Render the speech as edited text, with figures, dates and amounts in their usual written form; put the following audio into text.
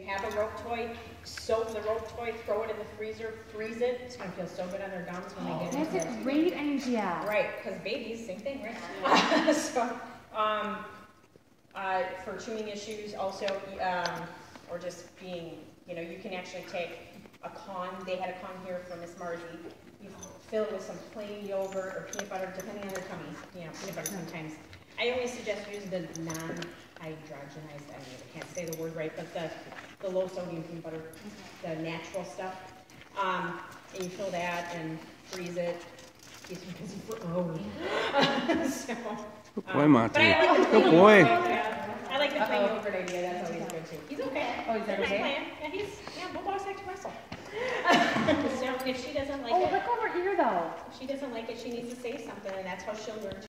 you have a rope toy, soak the rope toy, throw it in the freezer, freeze it. It's gonna feel so good on their gums when they get it. That's a great idea. Right, because babies, same thing, right? So, for chewing issues also, or just being, you know, you can actually take a con. They had a con here from Miss Margie. You fill it with some plain yogurt or peanut butter, depending on their tummies. You know, peanut butter sometimes. I always suggest using the non-hydrogenized, I can't say the word right, but the low sodium peanut butter, the natural stuff. And you fill that and freeze it. Keeps me busy for hours. So, Good boy, Monty. Like good boy. I like the plain yogurt idea. That's always good too. He's okay. Oh, he's okay? Yeah, Bulldogs like to wrestle. So if she doesn't like Oh, it, look over here though. if she doesn't like it, she needs to say something, and that's how she'll learn